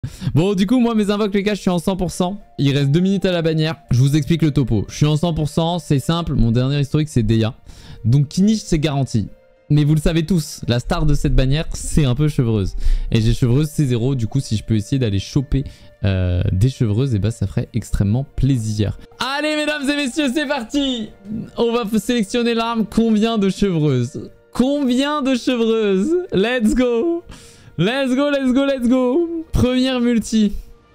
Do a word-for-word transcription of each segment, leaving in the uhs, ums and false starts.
Bon, du coup, moi, mes invoques, les gars, je suis en cent pour cent. Il reste deux minutes à la bannière. Je vous explique le topo. Je suis en cent pour cent, c'est simple. Mon dernier historique, c'est Deya. Donc, Kinich, c'est garanti. Mais vous le savez tous, la star de cette bannière, c'est un peu Chevreuse. Et j'ai Chevreuse C zéro, du coup, si je peux essayer d'aller choper euh, des Chevreuses, et bah, ça ferait extrêmement plaisir. Allez, mesdames et messieurs, c'est parti. On va sélectionner l'arme. Combien de Chevreuses? Combien de Chevreuses? Let's go. Let's go, let's go, let's go. Première multi.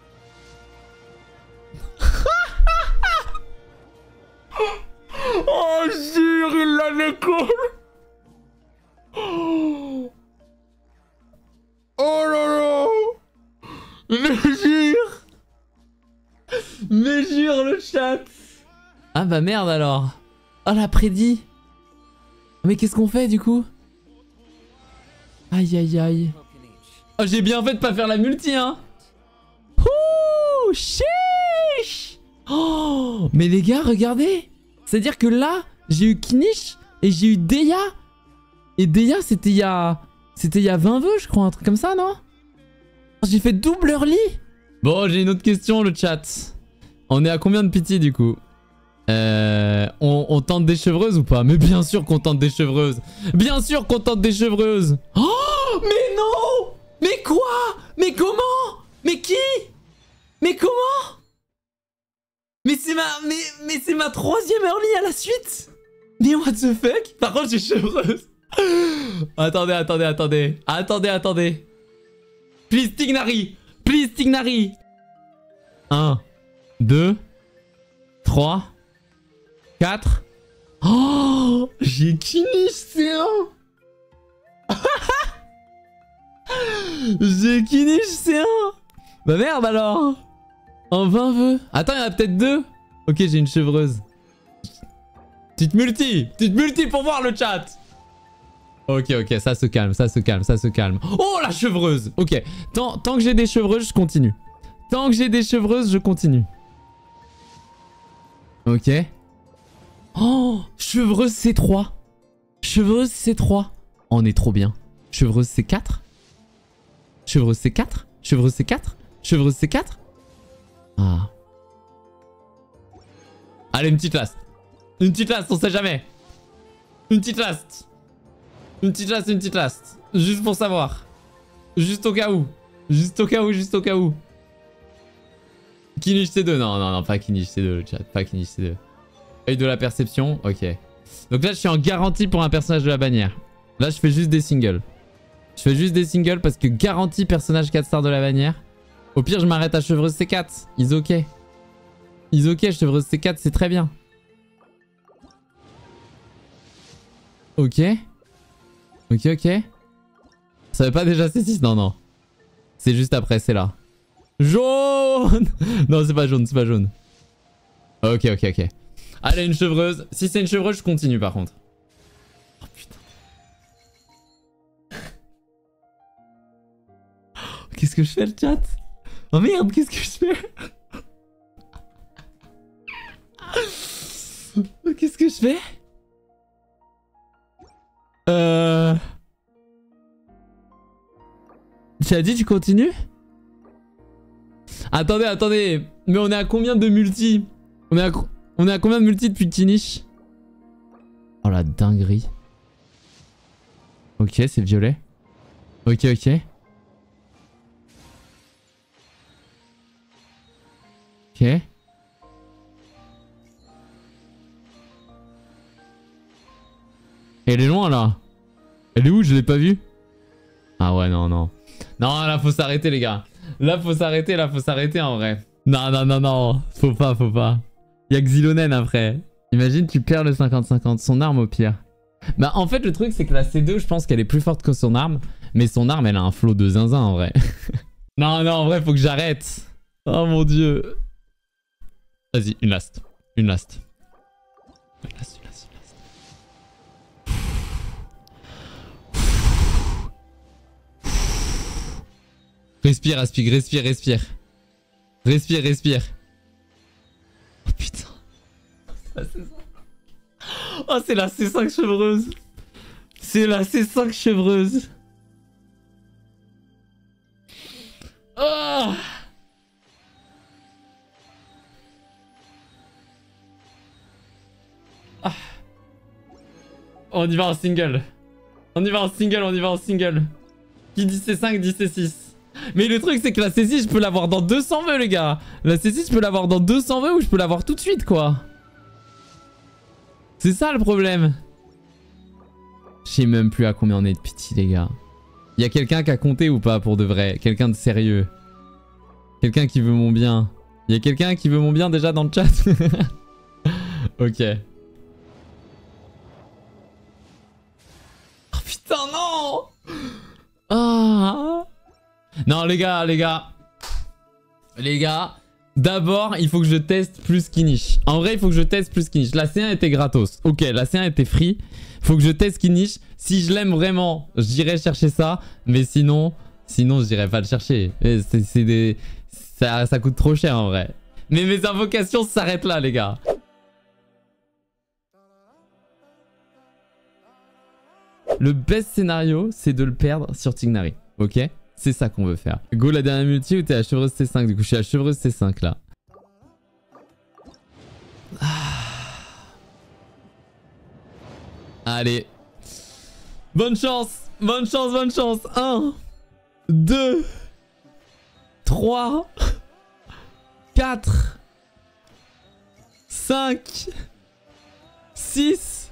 Oh, jure, il la décolle. Oh, oh là là. Mais jure. Mais jure, le chat. Ah bah merde alors. Oh, l'a prédit. Mais qu'est-ce qu'on fait du coup? Aïe aïe aïe. Oh, j'ai bien fait de pas faire la multi, hein. Ouh, chiche. Oh, mais les gars, regardez. C'est-à-dire que là, j'ai eu Kinich et j'ai eu Deya. Et Deya, c'était il y a... C'était il y a vingt vœux, je crois, un truc comme ça, non? J'ai fait double early. Bon, j'ai une autre question, le chat. On est à combien de pitié, du coup? Euh... On, on tente des Chevreuses ou pas? Mais bien sûr qu'on tente des Chevreuses. Bien sûr qu'on tente des Chevreuses. Oh, mais non. Mais quoi? Mais comment? Mais qui? Mais comment? Mais c'est ma... Mais, mais c'est ma troisième early à la suite. Mais what the fuck? Par contre, j'ai Chevreuse. Attendez, attendez, attendez. Attendez, attendez. Please, Tignari. Please, Tignari. un, deux, trois, quatre. Oh, j'ai Kinich C un. J'ai Kinich C un. Bah merde alors. En vingt vœux. Attends, il y en a peut-être deux. Ok, j'ai une Chevreuse. Petite multi. Petite multi pour voir le chat. Ok, ok, ça se calme, ça se calme, ça se calme. Oh, la Chevreuse. Ok, tant, tant que j'ai des Chevreuses, je continue. Tant que j'ai des Chevreuses, je continue. Ok. Oh, Chevreuse C trois. Chevreuse C trois. On est trop bien. Chevreuse C quatre. Chevreuse C quatre. Chevreuse C quatre. Chevreuse C quatre. Ah. Allez, une petite last. Une petite last, on sait jamais. Une petite last. Une petite last, une petite last. Juste pour savoir. Juste au cas où. Juste au cas où, juste au cas où. Kinich C deux. Non, non, non, pas Kinich C deux, le chat. Pas Kinich C deux. Œil de la perception. Ok. Donc là, je suis en garantie pour un personnage de la bannière. Là, je fais juste des singles. Je fais juste des singles parce que garantie personnage quatre stars de la bannière. Au pire, je m'arrête à Chevreuse C quatre. Ils ok. Ils ok, Chevreuse C quatre, c'est très bien. Ok. Ok, ok. Ça veut pas déjà C six? Non, non. C'est juste après, c'est là. Jaune. Non, c'est pas jaune, c'est pas jaune. Ok, ok, ok. Allez, une Chevreuse. Si c'est une Chevreuse, je continue par contre. Oh putain. Qu'est-ce que je fais, le chat? Oh merde, qu'est-ce que je fais? Qu'est-ce que je fais? Euh... Tu as dit tu continues? Attendez, attendez. Mais on est à combien de multi? On est à, on est à combien de multi depuis Kinich? Oh la dinguerie. Ok, c'est violet. Ok, ok. Ok. Elle est loin là. Elle est où? Je l'ai pas vue. Ah ouais, non, non. Non, là faut s'arrêter les gars. Là faut s'arrêter, là faut s'arrêter en vrai. Non, non, non, non. Faut pas, faut pas. Y'a Xylonen après. Imagine tu perds le cinquante cinquante. Son arme au pire. Bah en fait le truc c'est que la C deux je pense qu'elle est plus forte que son arme. Mais son arme elle a un flow de zinzin en vrai. Non, non, en vrai faut que j'arrête. Oh mon dieu. Vas-y, une last. Une last. Une last, une last, une last. Respire, aspire, respire, respire. Respire, respire. Oh putain. Oh, c'est la C cinq Chevreuse. C'est la C cinq Chevreuse. Oh. Ah. On y va en single. On y va en single, on y va en single. Qui dit C cinq dit C six. Mais le truc c'est que la C six je peux l'avoir dans deux cents vœux les gars. La C six je peux l'avoir dans deux cents vœux ou je peux l'avoir tout de suite quoi. C'est ça le problème. Je sais même plus à combien on est de pity les gars. Y a quelqu'un qui a compté ou pas pour de vrai? Quelqu'un de sérieux? Quelqu'un qui veut mon bien? Y a quelqu'un qui veut mon bien déjà dans le chat? Ok. Oh putain non. Ah. Non les gars, les gars. Les gars, d'abord il faut que je teste plus Kinish. En vrai il faut que je teste plus Kinish. La C un était gratos. Ok, la C un était free. Faut que je teste Kinish. Si je l'aime vraiment, j'irai chercher ça. Mais sinon, sinon j'irai pas le chercher. C'est des... Ça, ça coûte trop cher en vrai. Mais mes invocations s'arrêtent là les gars. Le best scénario, c'est de le perdre sur Tignari. Ok? C'est ça qu'on veut faire. Go la dernière multi ou t'es à chevreuse C cinq? Du coup je suis à chevreuse C cinq là. Ah. Allez. Bonne chance. Bonne chance, bonne chance. un, deux, trois, quatre, cinq, six.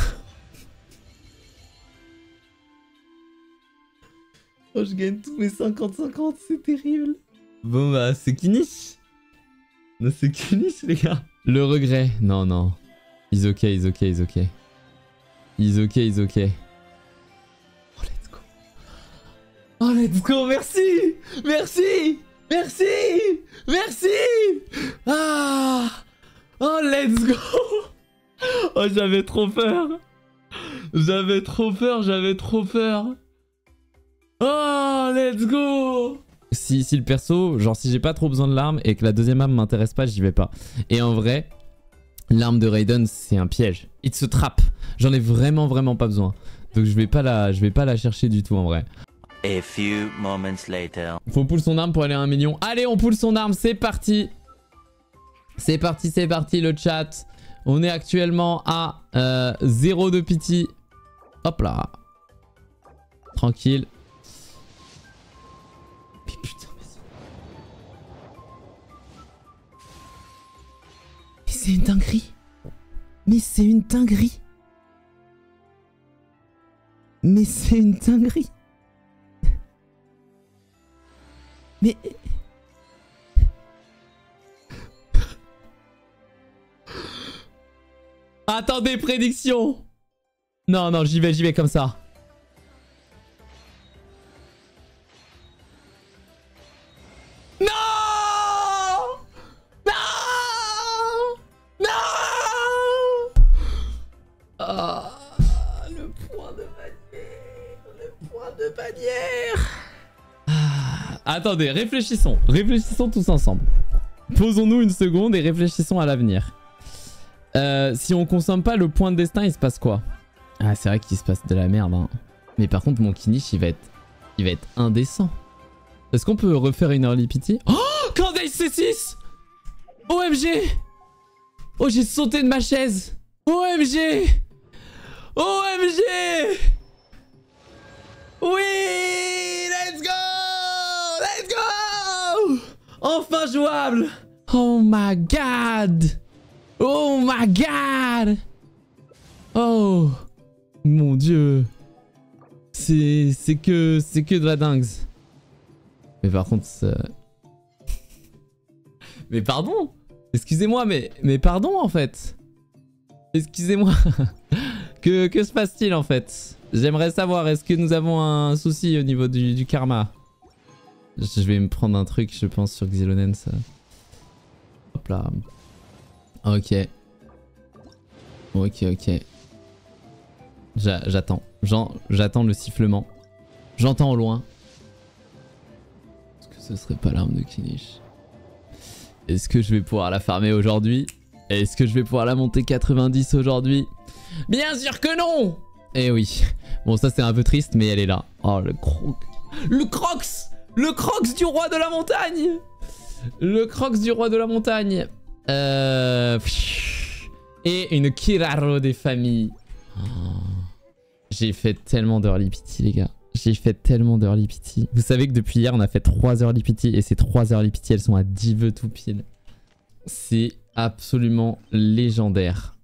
Oh, je gagne tous mes cinquante cinquante, c'est terrible. Bon bah, c'est Kinish. Non, c'est Kinish, les gars. Le regret. Non, non. He's ok, he's ok, he's ok. He's ok, he's ok. Oh, let's go. Oh, let's go, merci. Merci. Merci. Merci. Ah. Oh, let's go. Oh, j'avais trop peur. J'avais trop peur, j'avais trop peur. Oh, let's go. Si, si le perso, genre si j'ai pas trop besoin de l'arme et que la deuxième arme m'intéresse pas, j'y vais pas. Et en vrai, l'arme de Raiden, c'est un piège. Il se trappe. J'en ai vraiment, vraiment pas besoin. Donc je vais pas la, je vais pas la chercher du tout en vrai. A few moments later. Faut pull son arme pour aller à un million. Allez, on pull son arme, c'est parti. C'est parti, c'est parti le chat. On est actuellement à euh, zéro de pity. Hop là. Tranquille. Mais putain, mais c'est une dinguerie. Mais c'est une dinguerie. Mais c'est une dinguerie. Mais... Attendez, prédiction. Non, non, j'y vais, j'y vais comme ça. Non! Non! Non! Ah, le point de bannière. Le point de bannière. Ah, attendez, réfléchissons. Réfléchissons tous ensemble. Posons-nous une seconde et réfléchissons à l'avenir. Euh, si on consomme pas le point de destin, il se passe quoi? Ah, c'est vrai qu'il se passe de la merde. Hein. Mais par contre, mon Kinish, il va être, il va être indécent. Est-ce qu'on peut refaire une early pity? Oh, Candace C six. O M G. Oh, j'ai sauté de ma chaise. O M G. O M G. Oui, let's go. Let's go. Enfin jouable. Oh my god. Oh my god. Oh mon dieu. C'est c'est que c'est que de la dingue. Mais par contre ça... Mais pardon. Excusez-moi mais mais pardon en fait. Excusez-moi. que que se passe-t-il en fait? J'aimerais savoir, est-ce que nous avons un souci au niveau du, du karma? Je vais me prendre un truc je pense sur Xylonens. Hop là. Ok. Ok, ok. J'attends. J'attends le sifflement. J'entends au loin. Est-ce que ce serait pas l'arme de Kinish? Est-ce que je vais pouvoir la farmer aujourd'hui? Est-ce que je vais pouvoir la monter quatre-vingt-dix aujourd'hui? Bien sûr que non! Eh oui. Bon, ça c'est un peu triste, mais elle est là. Oh, le croc. Le crocs! Le Crocs du roi de la montagne. Le Crocs du roi de la montagne. Euh... Et une Kiraro des familles. Oh. J'ai fait tellement d'early pity, les gars. J'ai fait tellement d'early pity. Vous savez que depuis hier, on a fait trois early pity. Et ces trois early pity, elles sont à dix vœux tout pile. C'est absolument légendaire.